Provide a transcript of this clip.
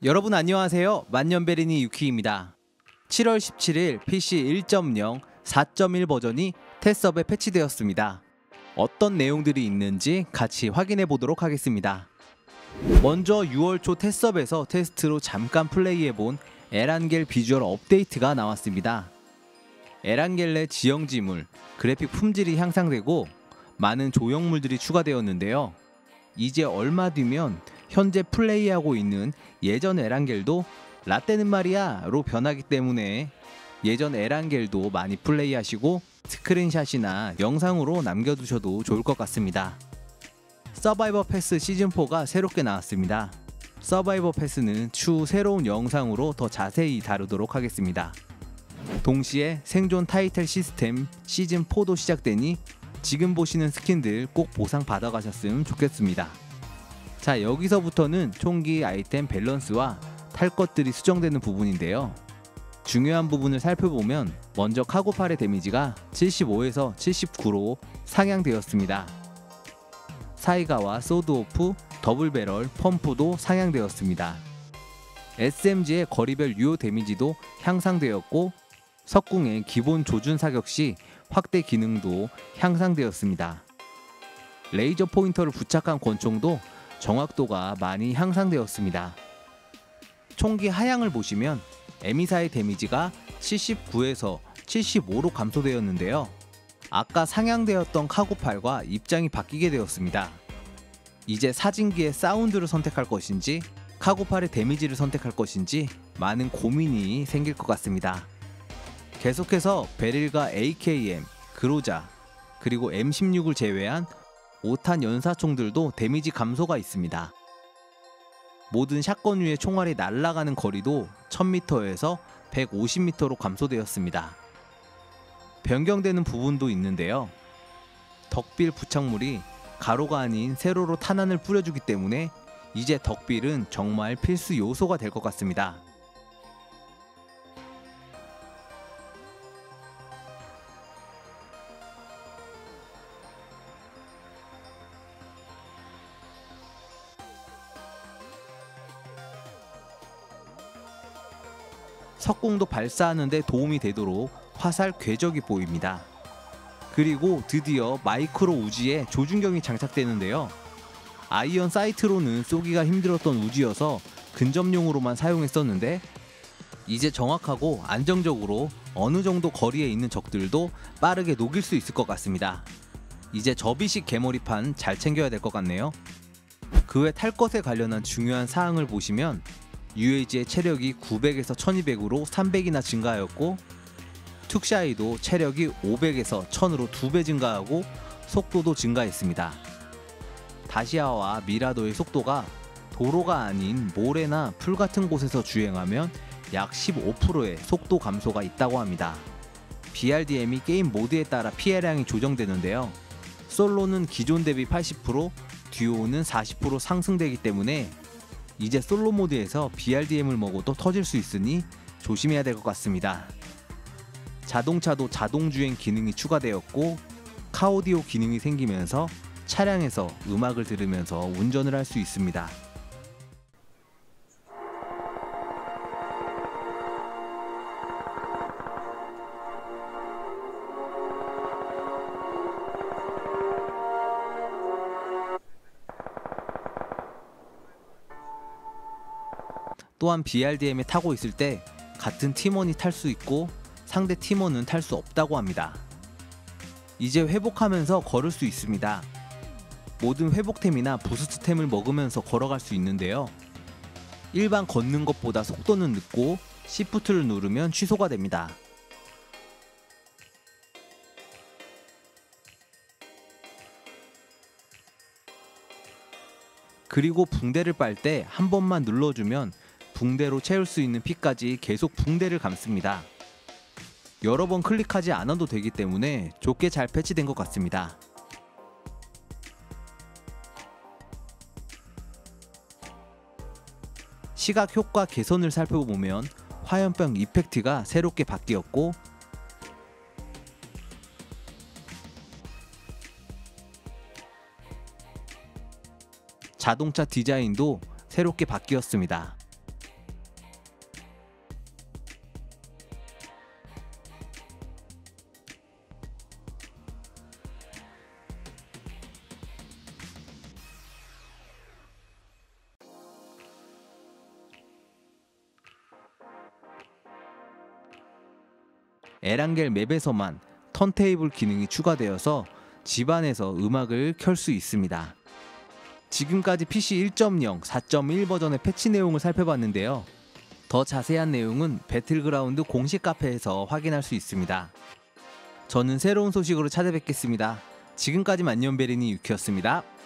여러분 안녕하세요. 만년베리니 유키입니다. 7월 17일 PC 1.0 4.1 버전이 테스트업에 패치되었습니다. 어떤 내용들이 있는지 같이 확인해 보도록 하겠습니다. 먼저 6월 초 테스트업에서 테스트로 잠깐 플레이해본 에란겔 비주얼 업데이트가 나왔습니다. 에란겔 내 지형지물, 그래픽 품질이 향상되고 많은 조형물들이 추가되었는데요. 이제 얼마 뒤면 현재 플레이하고 있는 예전 에란겔도 라떼는 말이야 로 변하기 때문에 예전 에란겔도 많이 플레이하시고 스크린샷이나 영상으로 남겨두셔도 좋을 것 같습니다. 서바이버 패스 시즌4가 새롭게 나왔습니다. 서바이버 패스는 추후 새로운 영상으로 더 자세히 다루도록 하겠습니다. 동시에 생존 타이틀 시스템 시즌4도 시작되니 지금 보시는 스킨들 꼭 보상 받아가셨으면 좋겠습니다. 자, 여기서부터는 총기 아이템 밸런스와 탈 것들이 수정되는 부분인데요. 중요한 부분을 살펴보면 먼저 카고팔의 데미지가 75에서 79로 상향되었습니다. 사이가와 소드오프, 더블배럴, 펌프도 상향되었습니다. SMG의 거리별 유효 데미지도 향상되었고 석궁의 기본 조준 사격 시 확대 기능도 향상되었습니다. 레이저 포인터를 부착한 권총도 정확도가 많이 향상되었습니다. 총기 하향을 보시면 에미사의 데미지가 79에서 75로 감소되었는데요. 아까 상향되었던 카고팔과 입장이 바뀌게 되었습니다. 이제 사진기의 사운드를 선택할 것인지 카고팔의 데미지를 선택할 것인지 많은 고민이 생길 것 같습니다. 계속해서 베릴과 AKM, 그로자, 그리고 M16을 제외한 5탄 연사총들도 데미지 감소가 있습니다. 모든 샷건 위의 총알이 날아가는 거리도 1000m에서 150m로 감소되었습니다. 변경되는 부분도 있는데요. 덕빌 부착물이 가로가 아닌 세로로 탄환을 뿌려주기 때문에 이제 덕빌은 정말 필수 요소가 될 것 같습니다. 석궁도 발사하는 데 도움이 되도록 화살 궤적이 보입니다. 그리고 드디어 마이크로 우지에 조준경이 장착되는데요. 아이언 사이트로는 쏘기가 힘들었던 우지여서 근접용으로만 사용했었는데 이제 정확하고 안정적으로 어느 정도 거리에 있는 적들도 빠르게 녹일 수 있을 것 같습니다. 이제 접이식 개머리판 잘 챙겨야 될 것 같네요. 그 외 탈 것에 관련한 중요한 사항을 보시면 UAG의 체력이 900에서 1200으로 300이나 증가하였고 툭샤이도 체력이 500에서 1000으로 2배 증가하고 속도도 증가했습니다. 다시아와 미라도의 속도가 도로가 아닌 모래나 풀 같은 곳에서 주행하면 약 15%의 속도 감소가 있다고 합니다. BRDM이 게임 모드에 따라 피해량이 조정되는데요. 솔로는 기존 대비 80%, 듀오는 40% 상승되기 때문에 이제 솔로 모드에서 BRDM을 먹어도 터질 수 있으니 조심해야 될 것 같습니다. 자동차도 자동주행 기능이 추가되었고 카오디오 기능이 생기면서 차량에서 음악을 들으면서 운전을 할 수 있습니다. 또한 BRDM에 타고 있을 때 같은 팀원이 탈 수 있고 상대 팀원은 탈 수 없다고 합니다. 이제 회복하면서 걸을 수 있습니다. 모든 회복템이나 부스트템을 먹으면서 걸어갈 수 있는데요. 일반 걷는 것보다 속도는 늦고 시프트를 누르면 취소가 됩니다. 그리고 붕대를 빨 때 한 번만 눌러주면 붕대로 채울 수 있는 피까지 계속 붕대를 감습니다. 여러 번 클릭하지 않아도 되기 때문에 좋게 잘 패치된 것 같습니다. 시각 효과 개선을 살펴보면 화염병 이펙트가 새롭게 바뀌었고 자동차 디자인도 새롭게 바뀌었습니다. 에란겔 맵에서만 턴테이블 기능이 추가되어서 집안에서 음악을 켤 수 있습니다. 지금까지 PC 1.0, 4.1 버전의 패치 내용을 살펴봤는데요. 더 자세한 내용은 배틀그라운드 공식 카페에서 확인할 수 있습니다. 저는 새로운 소식으로 찾아뵙겠습니다. 지금까지 만년베리니 유키였습니다.